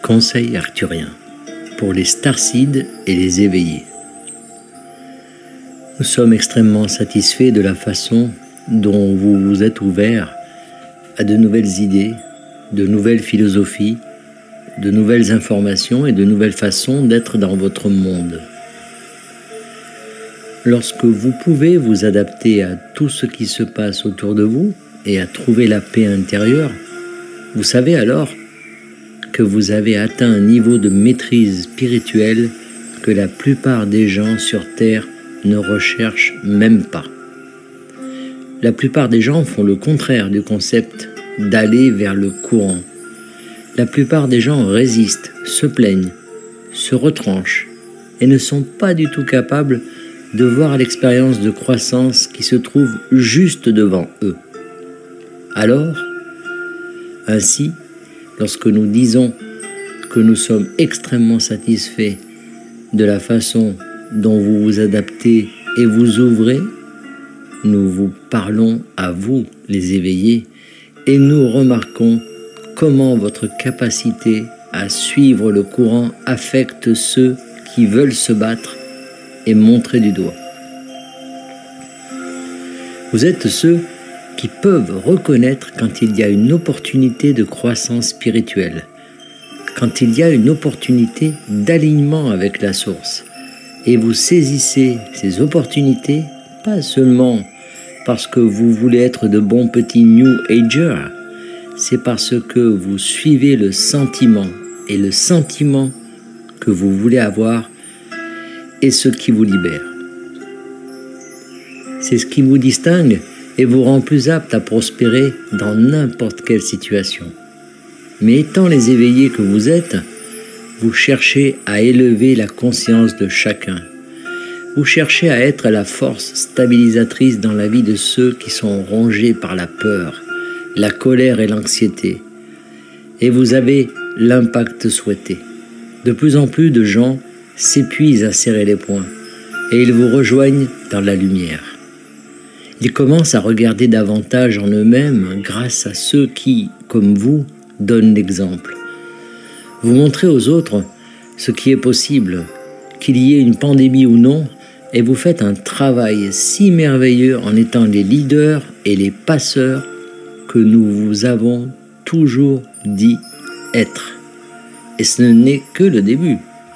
Conseil arthurien pour les starseeds et les éveillés. Nous sommes extrêmement satisfaits de la façon dont vous vous êtes ouverts à de nouvelles idées, de nouvelles philosophies, de nouvelles informations et de nouvelles façons d'être dans votre monde. Lorsque vous pouvez vous adapter à tout ce qui se passe autour de vous et à trouver la paix intérieure, vous savez alors que vous avez atteint un niveau de maîtrise spirituelle que la plupart des gens sur Terre ne recherchent même pas. La plupart des gens font le contraire du concept d'aller vers le courant. La plupart des gens résistent, se plaignent, se retranchent et ne sont pas du tout capables de voir l'expérience de croissance qui se trouve juste devant eux. Alors, ainsi, lorsque nous disons que nous sommes extrêmement satisfaits de la façon dont vous vous adaptez et vous ouvrez, nous vous parlons à vous, les éveillés, et nous remarquons comment votre capacité à suivre le courant affecte ceux qui veulent se battre et montrer du doigt. Vous êtes ceux qui peuvent reconnaître quand il y a une opportunité de croissance spirituelle, quand il y a une opportunité d'alignement avec la source. Et vous saisissez ces opportunités, pas seulement parce que vous voulez être de bons petits New Agers, c'est parce que vous suivez le sentiment, et le sentiment que vous voulez avoir est ce qui vous libère. C'est ce qui vous distingue et vous rend plus apte à prospérer dans n'importe quelle situation. Mais étant les éveillés que vous êtes, vous cherchez à élever la conscience de chacun. Vous cherchez à être la force stabilisatrice dans la vie de ceux qui sont rongés par la peur, la colère et l'anxiété. Et vous avez l'impact souhaité. De plus en plus de gens s'épuisent à serrer les poings et ils vous rejoignent dans la lumière. Ils commencent à regarder davantage en eux-mêmes grâce à ceux qui, comme vous, donnent l'exemple. Vous montrez aux autres ce qui est possible, qu'il y ait une pandémie ou non, et vous faites un travail si merveilleux en étant les leaders et les passeurs que nous vous avons toujours dit être. Et ce n'est que le début.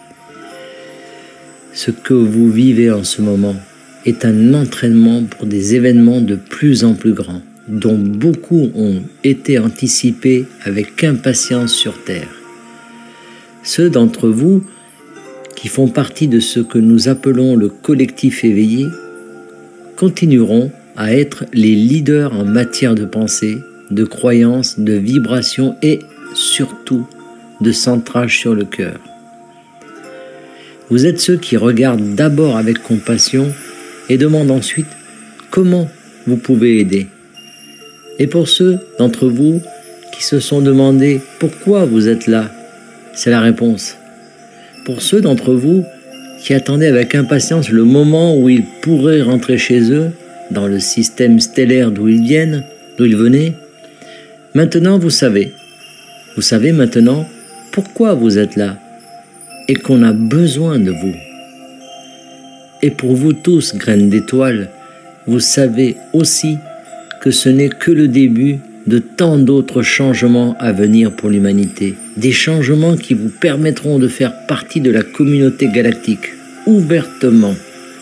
Ce que vous vivez en ce moment est un entraînement pour des événements de plus en plus grands, dont beaucoup ont été anticipés avec impatience sur Terre. Ceux d'entre vous qui font partie de ce que nous appelons le collectif éveillé continueront à être les leaders en matière de pensée, de croyance, de vibration et surtout de centrage sur le cœur. Vous êtes ceux qui regardent d'abord avec compassion et demandent ensuite comment vous pouvez aider. Et pour ceux d'entre vous qui se sont demandé pourquoi vous êtes là, c'est la réponse. Pour ceux d'entre vous qui attendaient avec impatience le moment où ils pourraient rentrer chez eux, dans le système stellaire d'où ils viennent, d'où ils venaient, maintenant vous savez. Vous savez maintenant pourquoi vous êtes là et qu'on a besoin de vous. Et pour vous tous, graines d'étoiles, vous savez aussi que ce n'est que le début de tant d'autres changements à venir pour l'humanité. Des changements qui vous permettront de faire partie de la communauté galactique, ouvertement.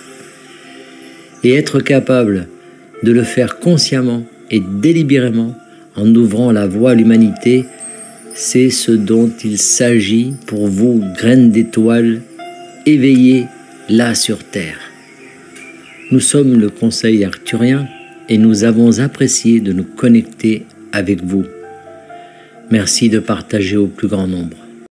Et être capable de le faire consciemment et délibérément en ouvrant la voie à l'humanité, c'est ce dont il s'agit pour vous, graines d'étoiles, éveillées là sur Terre. Nous sommes le Conseil arthurien et nous avons apprécié de nous connecter avec vous. Merci de partager au plus grand nombre.